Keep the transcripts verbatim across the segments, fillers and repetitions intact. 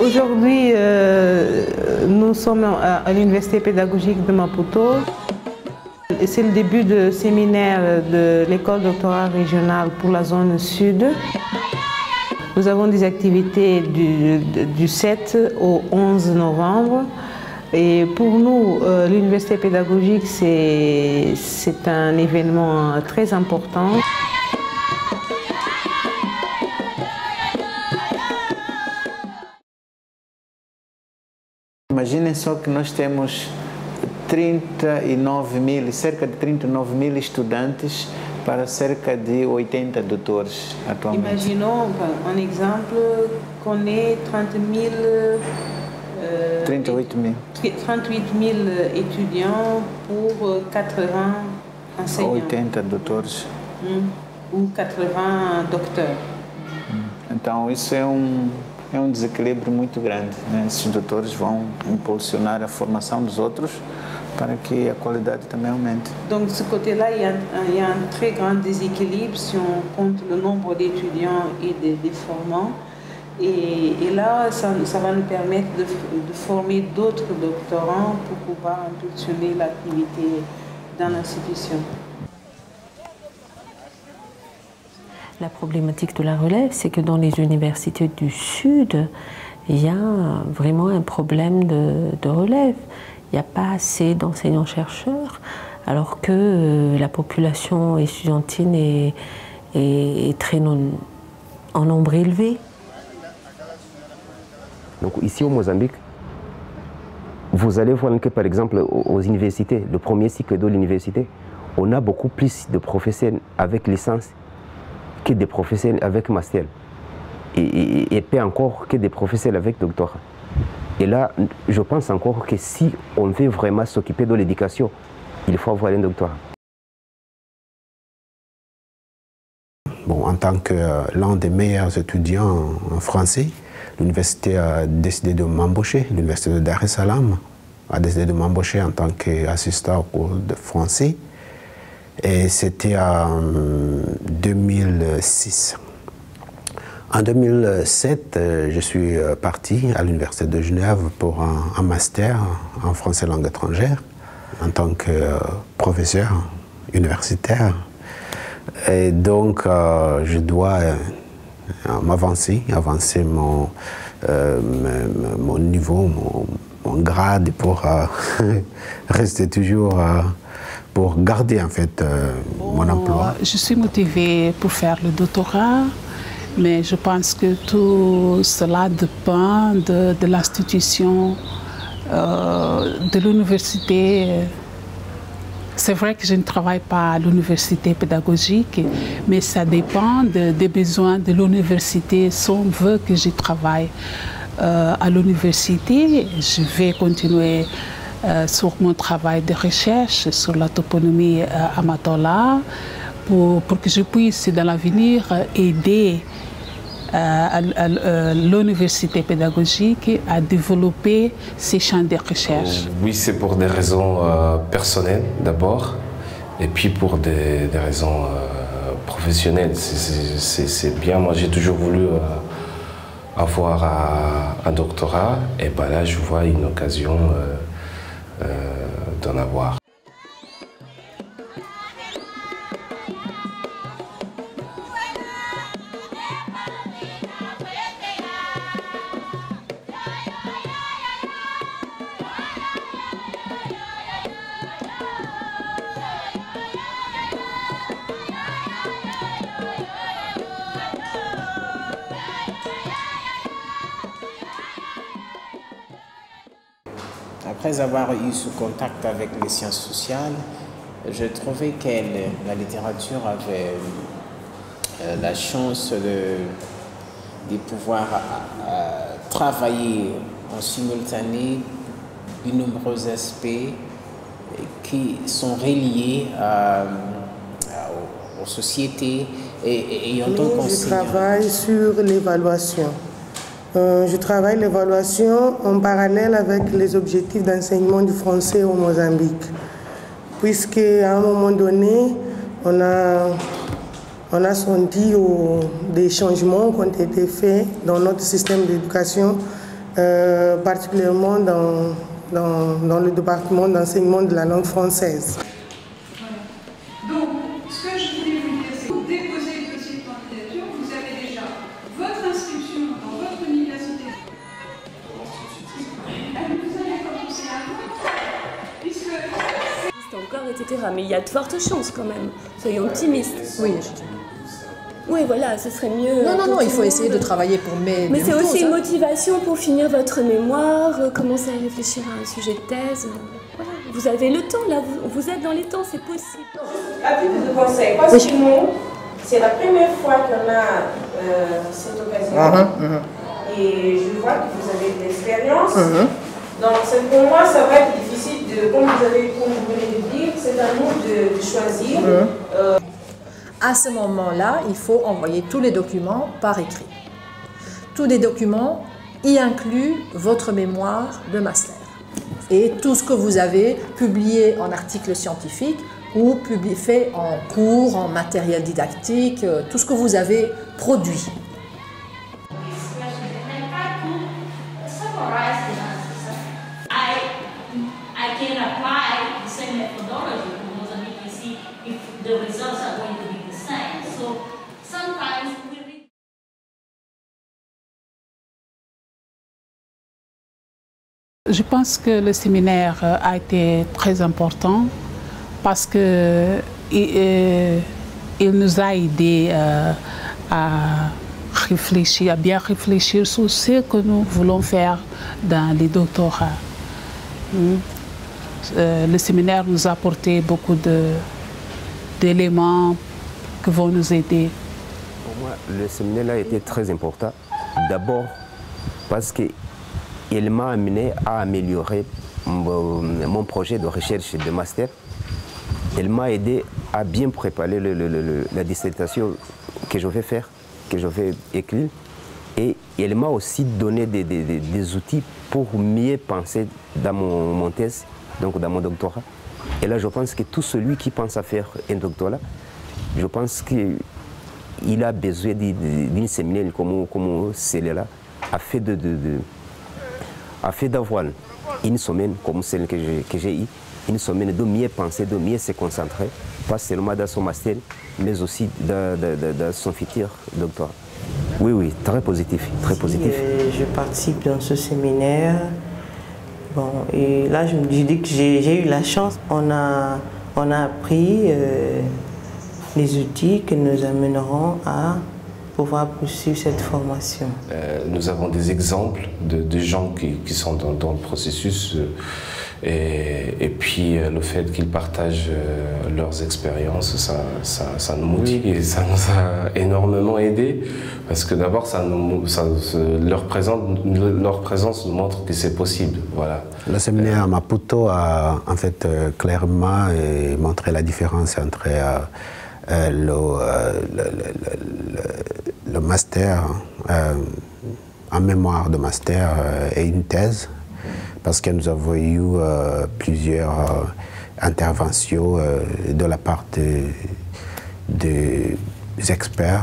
Aujourd'hui, euh, nous sommes à, à l'Université pédagogique de Maputo. C'est le début du séminaire de l'école doctorale régionale pour la zone sud. Nous avons des activités du, du sept au onze novembre. Et pour nous, euh, l'université pédagogique, c'est un événement très important. Imaginem só que nós temos trinta e nove mil, cerca de trinta e nove mil estudantes para cerca de oitenta doutores atualmente. Imaginons un exemple qu'on ait trente mille, euh, trente-oito mil. trente-huit mille étudiants pour quatre-vingts enseignants. oitenta doutores. Hum, ou quatre-vingts docteurs. Então isso é um É um desequilíbrio muito grande, né? Esses doutores vão impulsionar a formação dos outros para que a qualidade também aumente. Donc de ce côté-là, il, il y a un très grand déséquilibre si on compte le nombre d'étudiants et des de formants. Et, et là, ça, ça va nous permettre de, de former d'autres doctorants pour pouvoir impulsionner l'activité dans l'institution. La problématique de la relève, c'est que dans les universités du Sud, il y a vraiment un problème de, de relève. Il n'y a pas assez d'enseignants-chercheurs, alors que euh, la population estudiantine est, est, est très non, en nombre élevé. Donc ici au Mozambique, vous allez voir que par exemple aux universités, le premier cycle de l'université, on a beaucoup plus de professeurs avec licence que des professeurs avec master, et, et, et peu encore que des professeurs avec doctorat. Et là, je pense encore que si on veut vraiment s'occuper de l'éducation, il faut avoir un doctorat. Bon, en tant que euh, l'un des meilleurs étudiants en français, l'université a décidé de m'embaucher, l'université de Dar es Salaam a décidé de m'embaucher en tant qu'assistant au cours de français. Et c'était en deux mille six. En deux mille sept, je suis parti à l'Université de Genève pour un, un master en français langue étrangère en tant que professeur universitaire. Et donc, euh, je dois euh, m'avancer, avancer mon, euh, mon niveau, mon, mon grade pour euh, rester toujours... Euh, pour garder en fait euh, mon emploi. Je suis motivée pour faire le doctorat, mais je pense que tout cela dépend de, de l'institution, euh, de l'université. C'est vrai que je ne travaille pas à l'université pédagogique, mais ça dépend de, des besoins de l'université. Si on veut que je travaille euh, à l'université, je vais continuer Euh, sur mon travail de recherche sur la toponymie euh, Amatola pour, pour que je puisse dans l'avenir aider euh, l'université pédagogique à développer ces champs de recherche. Euh, oui, c'est pour des raisons euh, personnelles d'abord et puis pour des, des raisons euh, professionnelles. C'est bien, moi j'ai toujours voulu euh, avoir un, un doctorat et ben là je vois une occasion euh, Euh, d'en avoir. Après avoir eu ce contact avec les sciences sociales, je trouvais que la littérature avait euh, la chance de, de pouvoir euh, travailler en simultané de nombreux aspects qui sont reliés à, à, aux, aux sociétés et, et, et en tant qu'enseignant. Je travaille sur l'évaluation. Euh, je travaille l'évaluation en parallèle avec les objectifs d'enseignement du français au Mozambique. Puisque à un moment donné, on a, on a senti au, des changements qui ont été faits dans notre système d'éducation euh, particulièrement dans, dans, dans le département d'enseignement de la langue française. Donc, ce que je voulais vous dire, c'est que vous déposez le dossier de candidature, vous avez déjà votre inscription dans votre université. Vous allez commencer à puisque... encore, et cetera. Mais il y a de fortes chances quand même. Soyons optimistes. Oui. Oui, voilà, ce serait mieux. Non, non, non, il faut essayer de travailler pour mes. Mais c'est aussi une motivation pour finir votre mémoire, euh, commencer à réfléchir à un sujet de thèse. Euh, voilà. Vous avez le temps, là, vous, vous êtes dans les temps, c'est possible. À titre de conseil, parce oui. que nous, c'est la première fois qu'on a euh, cette occasion. Uh-huh, uh-huh. Et je vois que vous avez de l'expérience. Uh-huh. Donc, pour moi, ça va être difficile, de, comme vous avez, comme vous venez de dire, c'est à nous de, de choisir. Uh-huh. euh, À ce moment-là, il faut envoyer tous les documents par écrit. Tous les documents y incluent votre mémoire de master et tout ce que vous avez publié en articles scientifiques ou publié, fait en cours, en matériel didactique, tout ce que vous avez produit. Je pense que le séminaire a été très important parce que il, il nous a aidés à réfléchir, à bien réfléchir sur ce que nous voulons faire dans les doctorats. Le séminaire nous a apporté beaucoup d'éléments qui vont nous aider. Pour moi, le séminaire a été très important. D'abord parce que il m'a amené à améliorer mon projet de recherche de master. Il m'a aidé à bien préparer le, le, le, la dissertation que je vais faire, que je vais écrire. Et il m'a aussi donné des, des, des outils pour mieux penser dans mon, mon thèse, donc dans mon doctorat. Et là, je pense que tout celui qui pense à faire un doctorat, je pense qu'il a besoin d'une séminaire comme, comme celle-là, afin de, de, de afin d'avoir une semaine comme celle que j'ai eue, une semaine de mieux penser, de mieux se concentrer, pas seulement dans son master, mais aussi dans, dans, dans son futur doctorat. Oui, oui, très positif, très si, positif. Euh, je participe dans ce séminaire. Bon, et là, je me dis que j'ai eu la chance. On a, on a appris euh, les outils que nous amèneront à pouvoir poursuivre cette formation. Euh, nous avons des exemples de, de gens qui, qui sont dans, dans le processus euh, et, et puis euh, le fait qu'ils partagent euh, leurs expériences, ça, ça, ça nous motive oui. et ça nous a énormément aidé parce que d'abord, ça nous, ça, leur, présence, leur présence nous montre que c'est possible. Voilà. Le séminaire à Maputo a en fait euh, clairement euh, montré la différence entre euh, Euh, le, euh, le, le, le, le master euh, en mémoire de master euh, et une thèse, parce que nous avons eu euh, plusieurs euh, interventions euh, de la part des de, de experts.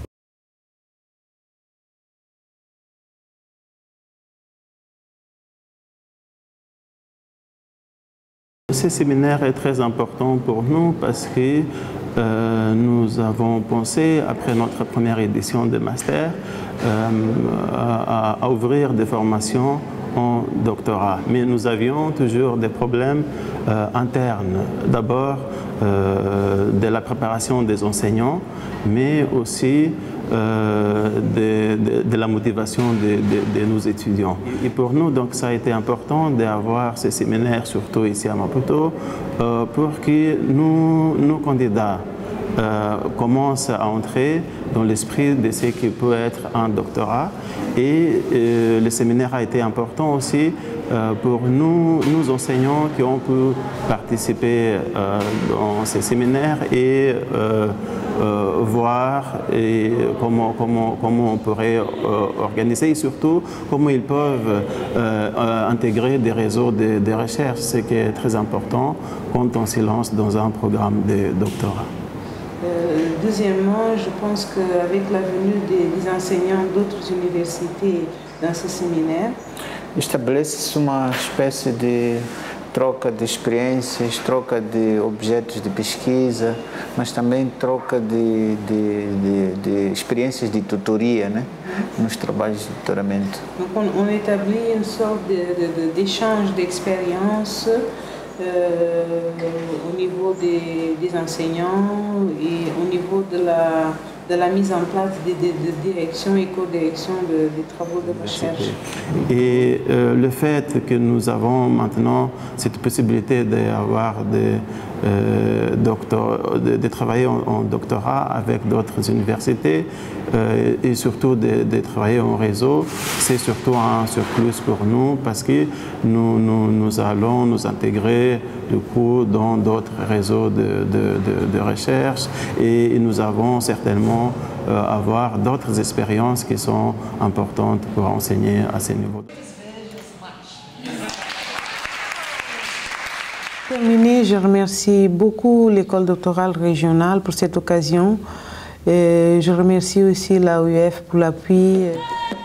Ce séminaire est très important pour nous parce que euh, nous avons pensé, après notre première édition de master, euh, à, à ouvrir des formations en doctorat. Mais nous avions toujours des problèmes euh, internes. D'abord, euh, de la préparation des enseignants, mais aussi euh, de, de, de la motivation de, de, de nos étudiants. Et pour nous, donc, ça a été important d'avoir ces séminaires, surtout ici à Maputo, euh, pour que nous, nos candidats euh, commencent à entrer dans l'esprit de ce qui peut être un doctorat. Et euh, le séminaire a été important aussi euh, pour nous, nous enseignants qui ont pu participer euh, dans ces séminaires et euh, euh, voir et comment, comment, comment on pourrait euh, organiser et surtout comment ils peuvent euh, intégrer des réseaux de, de recherche, ce qui est très important quand on se lance dans un programme de doctorat. Euh, deuxièmement, je pense qu'avec la venue des, des enseignants d'autres universités dans ce séminaire, estabelece-se uma espécie de troca de experiências, troca de objetos de pesquisa, mas também troca de, de, de, de experiências de tutoria, né, nos trabalhos de doutoramento. Donc on, on établit une sorte d'échange d'expériences euh, au niveau des, des enseignants et au niveau de la, de la mise en place de, de, de direction et co-direction de, des travaux de recherche. Et euh, le fait que nous avons maintenant cette possibilité d'avoir des euh, doctor, de, de travailler en, en doctorat avec d'autres universités euh, et surtout de, de travailler en réseau, c'est surtout un surplus pour nous parce que nous, nous, nous allons nous intégrer du coup dans d'autres réseaux de, de, de, de recherche et nous avons certainement euh, avoir d'autres expériences qui sont importantes pour enseigner à ce niveau. Pour terminer, je remercie beaucoup l'école doctorale régionale pour cette occasion. Et je remercie aussi l'A O U F pour l'appui.